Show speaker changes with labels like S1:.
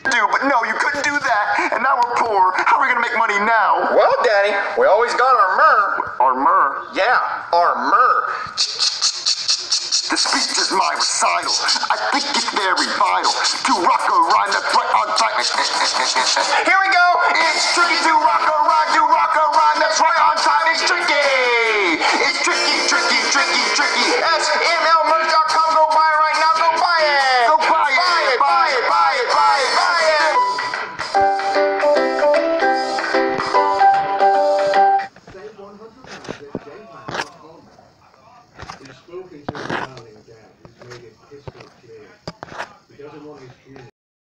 S1: do, but no, you couldn't do that. And now we're poor. How are we gonna make money now?
S2: Well, Daddy, we always got our myrrh.
S1: Our myrrh?
S2: Yeah, our myrrh.
S1: The speech is my recital. I think it's very vital to rock a rhyme that's right on time.
S2: Here we go.
S1: It's tricky to rock a rhyme that's right on time. It's tricky.